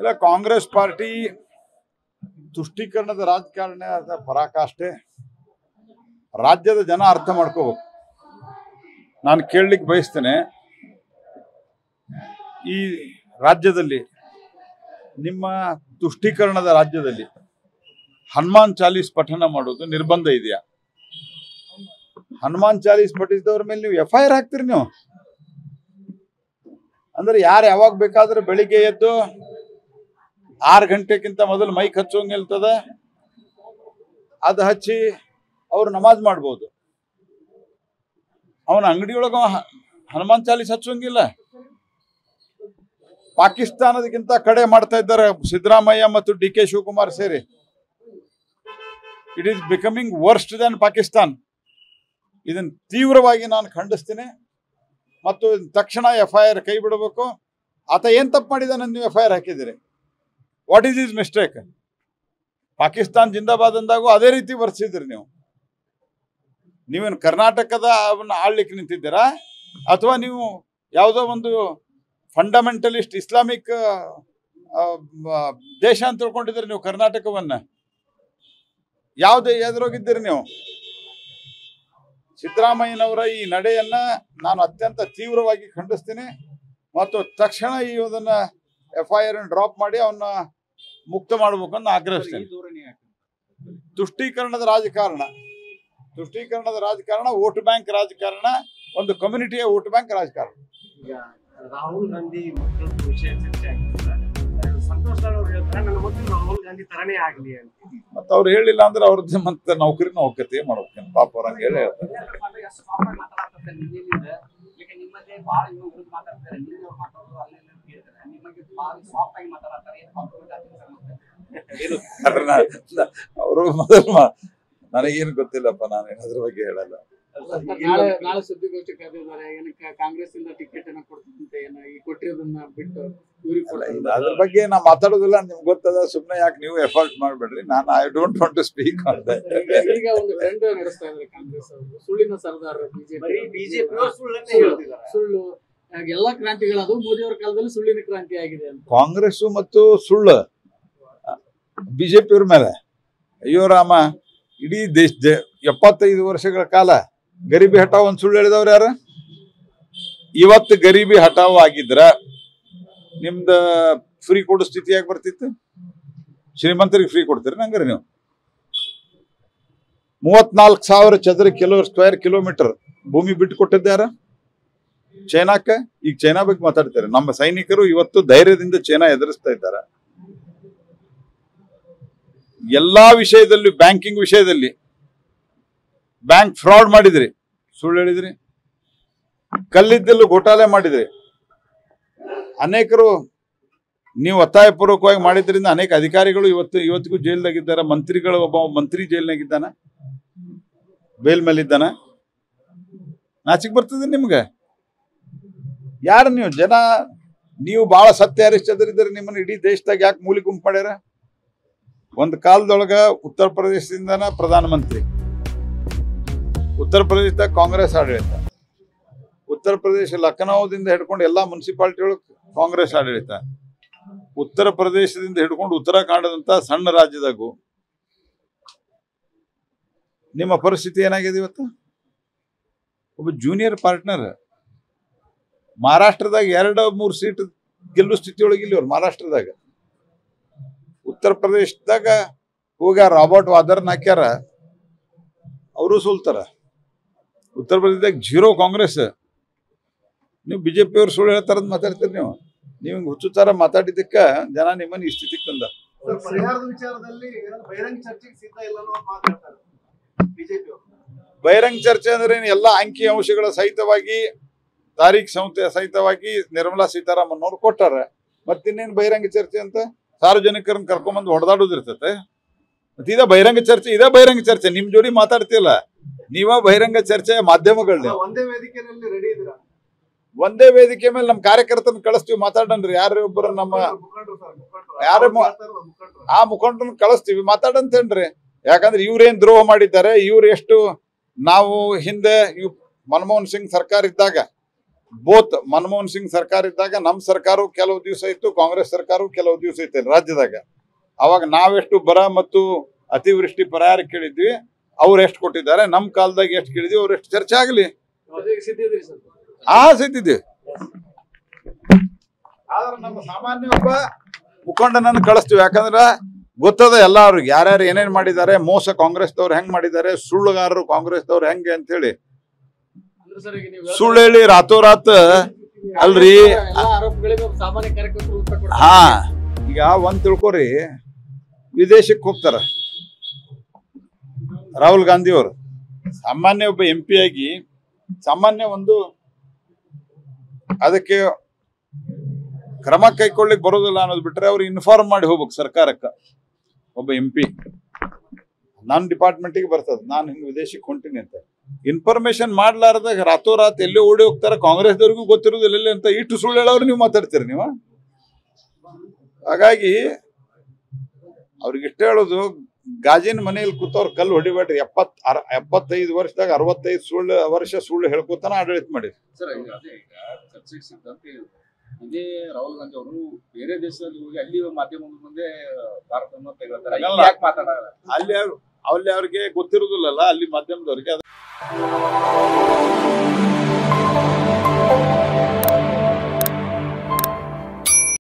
ಇಲ್ಲ, ಕಾಂಗ್ರೆಸ್ ಪಾರ್ಟಿ ತುಷ್ಟೀಕರಣದ ರಾಜಕಾರಣದ ಪರಾಕಾಷ್ಠೆ ರಾಜ್ಯದ ಜನ ಅರ್ಥ ಮಾಡ್ಕೋಬೇಕು. ನಾನು ಕೇಳಲಿಕ್ಕೆ ಬಯಸ್ತೇನೆ, ಈ ರಾಜ್ಯದಲ್ಲಿ ನಿಮ್ಮ ತುಷ್ಟೀಕರಣದ ರಾಜ್ಯದಲ್ಲಿ ಹನುಮಾನ್ ಚಾಲೀಸ್ ಪಠನ ಮಾಡೋದು ನಿರ್ಬಂಧ ಇದೆಯಾ? ಹನುಮಾನ್ ಚಾಲೀಸ್ ಪಠಿಸಿದವ್ರ ಮೇಲೆ ನೀವು FIR ಹಾಕ್ತೀರಿ ನೀವು? ಅಂದ್ರೆ ಯಾರು ಯಾವಾಗ ಬೇಕಾದ್ರೆ ಬೆಳಿಗ್ಗೆ ಎದ್ದು 6 ಗಂಟೆಗಿಂತ ಮೊದಲು ಮೈಕ್ ಹಚ್ಚೋಂಗ್ ಇಲ್ತದ, ಅದು ಹಚ್ಚಿ ಅವ್ರು ನಮಾಜ್ ಮಾಡ್ಬೋದು. ಅವನ ಅಂಗಡಿಯೊಳಗ ಹನುಮಾನ್ ಚಾಲೀಸ್ ಹಚ್ಚೋಂಗಿಲ್ಲ. ಪಾಕಿಸ್ತಾನದಕ್ಕಿಂತ ಕಡೆ ಮಾಡ್ತಾ ಇದ್ದಾರೆ ಸಿದ್ದರಾಮಯ್ಯ ಮತ್ತು DK ಶಿವಕುಮಾರ್ ಸೇರಿ. It is becoming worst than Pakistan. ಇದನ್ನು ತೀವ್ರವಾಗಿ ನಾನು ಖಂಡಿಸ್ತೀನಿ ಮತ್ತು ತಕ್ಷಣ FIR ಕೈ ಬಿಡಬೇಕು. ಆತ ಏನ್ ತಪ್ಪು ಮಾಡಿದಾನೆ ನೀವು FIR ಹಾಕಿದ್ದೀರಿ? What is is mistake? Pakistan ಜಿಂದಾಬಾದ್ ಅಂದಾಗೂ ಅದೇ ರೀತಿ ವರ್ತಿಸಿದ್ರಿ ನೀವು. ನೀವೇನು ಕರ್ನಾಟಕದ ಅವನ್ನ ಆಳ್ಲಿಕ್ಕೆ ನಿಂತಿದ್ದೀರಾ ಅಥವಾ ನೀವು ಯಾವುದೋ ಒಂದು ಫಂಡಮೆಂಟಲಿಸ್ಟ್ ಇಸ್ಲಾಮಿಕ್ ದೇಶ ಅಂತ ತಿಳ್ಕೊಂಡಿದ್ದೀರಿ ನೀವು ಕರ್ನಾಟಕವನ್ನ? ಎದುರೋಗಿದ್ದೀರಿ ನೀವು? ಸಿದ್ದರಾಮಯ್ಯನವರ ಈ ನಡೆಯನ್ನ ನಾನು ಅತ್ಯಂತ ತೀವ್ರವಾಗಿ ಖಂಡಿಸ್ತೀನಿ ಮತ್ತು ತಕ್ಷಣ ಈ ಅದನ್ನ FIR ಡ್ರಾಪ್ ಮಾಡಿ ಅವನ್ನ ಮುಕ್ತ ಮಾಡಬೇಕು ಅಂತ ಆಗ್ರಹಿಸ್ತೇನೆ. ತುಷ್ಟೀಕರಣದ ರಾಜಕಾರಣ ವೋಟ್ ಬ್ಯಾಂಕ್ ರಾಜಕಾರಣ, ಒಂದು ಕಮ್ಯುನಿಟಿಯ ವೋಟ್ ಬ್ಯಾಂಕ್ ರಾಜಕಾರಣ. ರಾಹುಲ್ ಗಾಂಧಿ ಮಕ್ಕಳ ವಿಷಯ ಚರ್ಚೆ ಆಗ್ತದೆ. ಸಂತೋಷ್ ಅವರು ಹೇಳ್ತಾರೆ ನನ್ನ ಮಕ್ಕಳು ರಾಹುಲ್ ಗಾಂಧಿ ತರನೇ ಆಗ್ಲಿ ಅಂತ. ಮತ್ತ ಅವ್ರು ಹೇಳಿಲ್ಲ ಅಂದ್ರೆ ಅವ್ರದ್ದು ಮತ್ತೆ ನೌಕರಿನ ಹೋಗ್ತತಿ ಮಾಡ್ಬೇಕೇನು ಪಾಪ ಅವ್ರಂಗ ಹೇಳಿ ಹೇಳ್ತಾರೆ. ಅವರು ಮೊದಲು ನನಗೇನು ಗೊತ್ತಿಲ್ಲಪ್ಪ, ನಾನು ಅದ್ರ ಬಗ್ಗೆ ಹೇಳಲ್ಲ. ನಾಳೆ ಸುದ್ದಿಗೋಷ್ಠಿ ಕರೆದಿದ್ದಾರೆ. ಏನಕ್ಕೆ ಕಾಂಗ್ರೆಸ್ ಇಂದ ಟಿಕೆಟ್ ಅನ್ನ ಕೊಡ್ತಂತೆ, ಕೊಟ್ಟಿರೋದನ್ನ ಬಿಟ್ಟು ಅದ್ರ ಬಗ್ಗೆ ನಾ ಮಾತಾಡೋದಿಲ್ಲ. ನಿಮ್ಗೆ ಗೊತ್ತದ, ಸುಮ್ನೆ ಯಾಕೆ ನೀವು ಎಫರ್ಟ್ ಮಾಡ್ಬೇಡ್ರಿ. ನಾನು I don't want to speak on that. ಈಗ ಒಂದು ಟ್ರೆಂಡ್ ನಡೆಸ್ತಾ ಇದ್ದಾರೆ ಕಾಂಗ್ರೆಸ್ ಅವರು, ಸುಳ್ಳಿನ ಸರ್ದಾರ. ಬಿಜೆಪಿ ಸುಳ್ಳು ಎಲ್ಲಾ ಕ್ರಾಂತಿಗಳದು ಮೋದಿ ಅವರ ಕಾಲದಲ್ಲಿ ಸುಳ್ಳಿನ ಕ್ರಾಂತಿ ಆಗಿದೆ ಅಂತ ಕಾಂಗ್ರೆಸ್ ಮತ್ತು ಸುಳ್ಳು ಬಿಜೆಪಿಯವ್ರ ಮೇಲೆ. ಅಯ್ಯೋ ರಾಮ, ಇಡೀ ದೇಶ 75 ವರ್ಷಗಳ ಕಾಲ ಗರೀಬಿ ಹಟಾವ್ ಒಂದು ಸುಳ್ಳು ಹೇಳಿದವ್ರು ಯಾರು? ಇವತ್ತು ಗರೀಬಿ ಹಟಾವ್ ಆಗಿದ್ರ ನಿಮ್ದ ಫ್ರೀ ಕೊಡೋ ಸ್ಥಿತಿ ಯಾಕೆ ಬರ್ತಿತ್ತು? ಶ್ರೀಮಂತರಿಗೆ ಫ್ರೀ ಕೊಡ್ತೀರಿ ನಂಗಾರೆ ನೀವು? 34,000 ಸ್ಕ್ವೇರ್ ಕಿಲೋಮೀಟರ್ ಭೂಮಿ ಬಿಟ್ಟು ಕೊಟ್ಟಿದ್ದ ಯಾರ? ಚೈನಾಕ್ಕ. ಈಗ ಚೈನಾ ಬಗ್ಗೆ ಮಾತಾಡ್ತಾರೆ. ನಮ್ಮ ಸೈನಿಕರು ಇವತ್ತು ಧೈರ್ಯದಿಂದ ಚೈನಾ ಎದುರಿಸ್ತಾ ಇದ್ದಾರೆ. ಎಲ್ಲಾ ವಿಷಯದಲ್ಲಿ, ಬ್ಯಾಂಕಿಂಗ್ ವಿಷಯದಲ್ಲಿ ಬ್ಯಾಂಕ್ ಫ್ರಾಡ್ ಮಾಡಿದ್ರಿ, ಸುಳ್ಳು ಹೇಳಿದ್ರಿ. ಕಲ್ಲಿದ್ದಲು ಘೋಟಾಲೆ ಮಾಡಿದ್ರಿ. ಅನೇಕರು ನೀವು ಒತ್ತಾಯಪೂರ್ವಕವಾಗಿ ಮಾಡಿದ್ರಿಂದ ಅನೇಕ ಅಧಿಕಾರಿಗಳು ಇವತ್ತಿಗೂ ಜೈಲ್ನಾಗಿದ್ದಾರೆ. ಒಬ್ಬ ಮಂತ್ರಿ ಜೈಲ್ನಾಗಿದ್ದಾನ, ಬೇಲ್ ಮೇಲಿದ್ದಾನ. ನಾಚಿಕ್ ಬರ್ತದೆ ನಿಮ್ಗೆ? ಯಾರು ನೀವು? ಜನ ನೀವು ಬಹಳ ಸತ್ಯ ಹರಿಶ್ಚಂದ್ರ ನಿಮ್ಮನ್ನ ಇಡೀ ದೇಶದಾಗ ಯಾಕೆ ಮೂಲಿ ಗುಂಪು ಮಾಡ್ಯಾರ? ಒಂದು ಕಾಲದೊಳಗ ಉತ್ತರ ಪ್ರದೇಶದಿಂದನ ಪ್ರಧಾನಮಂತ್ರಿ, ಉತ್ತರ ಪ್ರದೇಶದಾಗ ಕಾಂಗ್ರೆಸ್ ಆಡಳಿತ, ಉತ್ತರ ಪ್ರದೇಶ ಲಖನೌದಿಂದ ಹಿಡ್ಕೊಂಡು ಎಲ್ಲಾ ಮುನ್ಸಿಪಾಲಿಟಿ ಒಳಗೆ ಕಾಂಗ್ರೆಸ್ ಆಡಳಿತ, ಉತ್ತರ ಪ್ರದೇಶದಿಂದ ಹಿಡ್ಕೊಂಡು ಉತ್ತರಾಖಂಡದಂತ ಸಣ್ಣ ರಾಜ್ಯದಾಗೂ ನಿಮ್ಮ ಪರಿಸ್ಥಿತಿ ಏನಾಗಿದೆ ಇವತ್ತು? ಒಬ್ಬ ಜೂನಿಯರ್ ಪಾರ್ಟ್ನರ್ ಮಹಾರಾಷ್ಟ್ರದಾಗ 2-3 ಸೀಟ್ ಗೆಲ್ಲೋ ಸ್ಥಿತಿ ಒಳಗಿಲ್ಲ ಅವ್ರು. ಮಹಾರಾಷ್ಟ್ರದಾಗ, ಉತ್ತರ ಪ್ರದೇಶದಾಗ ಹೋಗ್ಯಾರ, ರಾಬರ್ಟ್ ವಾದ್ರನ್ ಹಾಕ್ಯಾರ, ಅವರು ಸೋಲ್ತಾರ. ಉತ್ತರ ಪ್ರದೇಶದಾಗ 0 ಕಾಂಗ್ರೆಸ್. ನೀವು ಬಿಜೆಪಿ ಅವ್ರು ಸುಳ್ಳು ಹೇಳ್ತಾರಂತ ಮಾತಾಡ್ತೀರಿ. ನೀವು ಹುಚ್ಚುತ್ತಾರ ಮಾತಾಡಿದ್ದಕ್ಕ ಜನ ನಿಮ್ಮನ್ನ ಈ ಸ್ಥಿತಿಗೆ ತಂದ. ಪರಿಹಾರದ ವಿಚಾರದಲ್ಲಿ ಬಹಿರಂಗ ಚರ್ಚೆಗೆ ಸಿದ್ಧ ಇಲ್ಲ ಅನ್ನೋ ಮಾತಾಡ್ತಾರೆ ಬಿಜೆಪಿ ಅವರು. ಬಹಿರಂಗ ಚರ್ಚೆ ಅಂದ್ರೆ ಎಲ್ಲ ಅಂಕಿ ಅಂಶಗಳ ಸಹಿತವಾಗಿ, ತಾರೀಖ್ ಸಹಿತವಾಗಿ ನಿರ್ಮಲಾ ಸೀತಾರಾಮನ್ ಅವ್ರು ಕೊಟ್ಟಾರ. ಮತ್ತಿನ್ನೇನು ಬಹಿರಂಗ ಚರ್ಚೆ ಅಂತ? ಸಾರ್ವಜನಿಕರನ್ನ ಕರ್ಕೊಂಡ್ಬಂದು ಹೊಡೆದಾಡೋದಿರ್ತತೆ. ಮತ್ತೆ ಇದೇ ಬಹಿರಂಗ ಚರ್ಚೆ, ಇದೇ ಬಹಿರಂಗ ಚರ್ಚೆ. ನಿಮ್ ಜೋಡಿ ಮಾತಾಡ್ತಿಲ್ಲ, ನೀವ ಬಹಿರಂಗ ಚರ್ಚೆ ಮಾಧ್ಯಮಗಳನ್ನ. ಒಂದೇ ವೇದಿಕೆಯಲ್ಲಿ ರೆಡಿ ಇದ್ದೀರಾ? ಒಂದೇ ವೇದಿಕೆ ಮೇಲೆ ನಮ್ಮ ಕಾರ್ಯಕರ್ತನ ಕಳಿಸ್ತೀವಿ, ಮಾತಾಡನ್ರಿ. ಯಾರು ಒಬ್ಬರು ನಮ್ಮ ಯಾರ ಆ ಮುಖಂಡರನ್ನ ಕಳಿಸ್ತೀವಿ, ಮಾತಾಡಂತೇನ್ರಿ. ಯಾಕಂದ್ರೆ ಇವ್ರೇನ್ ದ್ರೋಹ ಮಾಡಿದ್ದಾರೆ, ಇವ್ರು ಎಷ್ಟು ನಾವು ಹಿಂದೆ ಮನಮೋಹನ್ ಸಿಂಗ್ ಸರ್ಕಾರ ಇದ್ದಾಗ ಬೋತ್ ಮನಮೋಹನ್ ಸಿಂಗ್ ಸರ್ಕಾರ ಇದ್ದಾಗ ನಮ್ಮ ಸರ್ಕಾರವು ಕೆಲವು ದಿವಸ ಇತ್ತು, ಕಾಂಗ್ರೆಸ್ ಸರ್ಕಾರವು ಕೆಲವು ದಿವಸ ಇತ್ತು ರಾಜ್ಯದಾಗ. ಅವಾಗ ನಾವೆಷ್ಟು ಬರ ಮತ್ತು ಅತಿವೃಷ್ಟಿ ಪರಿಹಾರ ಕೇಳಿದ್ವಿ, ಅವ್ರು ಎಷ್ಟು ಕೊಟ್ಟಿದ್ದಾರೆ, ನಮ್ಮ ಕಾಲದಾಗ ಎಷ್ಟು ಕೇಳಿದ್ವಿ, ಅವ್ರು ಎಷ್ಟು ಚರ್ಚೆ ಆಗಲಿ ಸಿದ್ದಿದ್ವಿ. ಆದ್ರೆ ನಮ್ಮ ಸಾಮಾನ್ಯ ಒಬ್ಬ ಮುಖಂಡನನ್ನು ಕಳಿಸ್ತೀವಿ, ಯಾಕಂದ್ರೆ ಗೊತ್ತದ ಎಲ್ಲ ಅವ್ರಿಗೆ ಯಾರ್ಯಾರು ಏನೇನ್ ಮಾಡಿದ್ದಾರೆ, ಮೋಸ ಕಾಂಗ್ರೆಸ್ದವ್ರು ಹೆಂಗ್ ಮಾಡಿದ್ದಾರೆ, ಸುಳ್ಳುಗಾರರು ಕಾಂಗ್ರೆಸ್ದವ್ರು ಹೆಂಗೆ ಅಂತ ಹೇಳಿ. ಸುಳ್ಳು ಹೇಳಿ ರಾತೋರಾತ್ ಅಲ್ರಿ. ಹಾ, ಈಗ ಒಂದ್ ತಿಳ್ಕೊರಿ, ವಿದೇಶಕ್ಕೆ ಹೋಗ್ತಾರ ರಾಹುಲ್ ಗಾಂಧಿ ಅವರು. ಸಾಮಾನ್ಯ ಒಬ್ಬ MP ಆಗಿ ಸಾಮಾನ್ಯ ಒಂದು ಅದಕ್ಕೆ ಕ್ರಮ ಕೈಗೊಳ್ಳಿಕ್ ಬರೋದಿಲ್ಲ ಅನ್ನೋದು ಬಿಟ್ರೆ ಅವ್ರು ಇನ್ಫಾರ್ಮ್ ಮಾಡಿ ಹೋಗ್ಬೇಕು ಸರ್ಕಾರಕ್ಕೆ. ಒಬ್ಬ MP ನನ್ನ ಡಿಪಾರ್ಟ್ಮೆಂಟಿಗೆ ಬರ್ತದ, ನಾನು ಹಿಂಗೆ ವಿದೇಶಕ್ಕೆ ಹೊಂಟೀನಿ ಅಂತ ಇನ್ಫಾರ್ಮೇಶನ್ ಮಾಡ್ಲಾರ್ದಾಗ ರಾತೋರಾತ್ ಎಲ್ಲಿ ಓಡಿ ಹೋಗ್ತಾರ, ಕಾಂಗ್ರೆಸ್ದವ್ರಿಗೂ ಗೊತ್ತಿರೋದಿಲ್ಲ ಎಲ್ಲಿ ಅಂತ ಇಷ್ಟು ಸುಳ್ಳು ಹೇಳೋರು ನೀವು ಮಾತಾಡ್ತೀರಿ ನೀವು. ಹಾಗಾಗಿ ಅವ್ರಿಗೆ ಇಷ್ಟ ಹೇಳೋದು, ಗಾಜಿನ ಮನೆಯಲ್ಲಿ ಕೂತವ್ರು ಕಲ್ಲು ಹೊಡಿಬೇಡ್ರಿ. 75 ವರ್ಷದಾಗ 65 ವರ್ಷ ಸುಳ್ಳು ಹೇಳ್ಕೊತಾನ ಆಡಳಿತ ಮಾಡಿ. ಚರ್ಚೆಗೆ ಸಿದ್ದಂತೆ ಇದೇ ರಾಹುಲ್ ಗಾಂಧಿ ಅವರು ಬೇರೆ ದೇಶದಲ್ಲಿ ಹೋಗಿ ಅಲ್ಲಿ ಮಾಧ್ಯಮದ ಮುಂದೆ ಭಾರತವನ್ನು ತೆಗೆದುತ್ತಾರೆ, ಯಾಕೆ ಮಾತಾಡಲ್ಲ? ಅಲ್ಲಿ ಅವ್ರಿಗೆ ಗೊತ್ತಿರುದಿಲ್ಲಲ್ಲ ಅಲ್ಲಿ ಮಾಧ್ಯಮದವ್ರಿಗೆ.